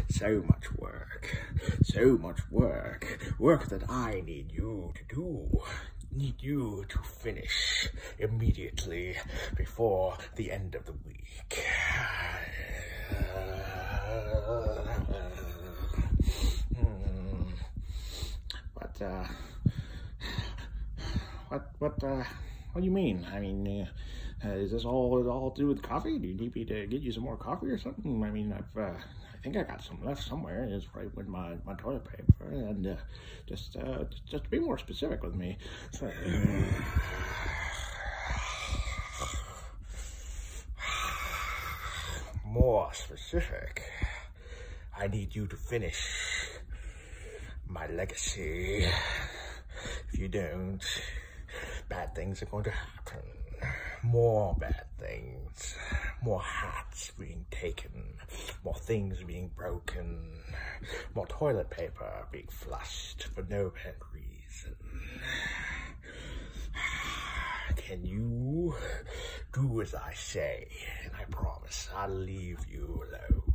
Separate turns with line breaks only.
So much work. So much work. Work that I need you to do. Need you to finish immediately before the end of the week. What do you mean? I mean, is this all to do with coffee? Do you need me to get you some more coffee or something? I mean, I think I got some left somewhere. It's right with my toilet paper. And just to be more specific with me. So, more specific. I need you to finish my legacy. If you don't, bad things are going to happen. More bad things. More hats being taken. More things being broken. More toilet paper being flushed for no apparent reason. Can you do as I say? And I promise I'll leave you alone.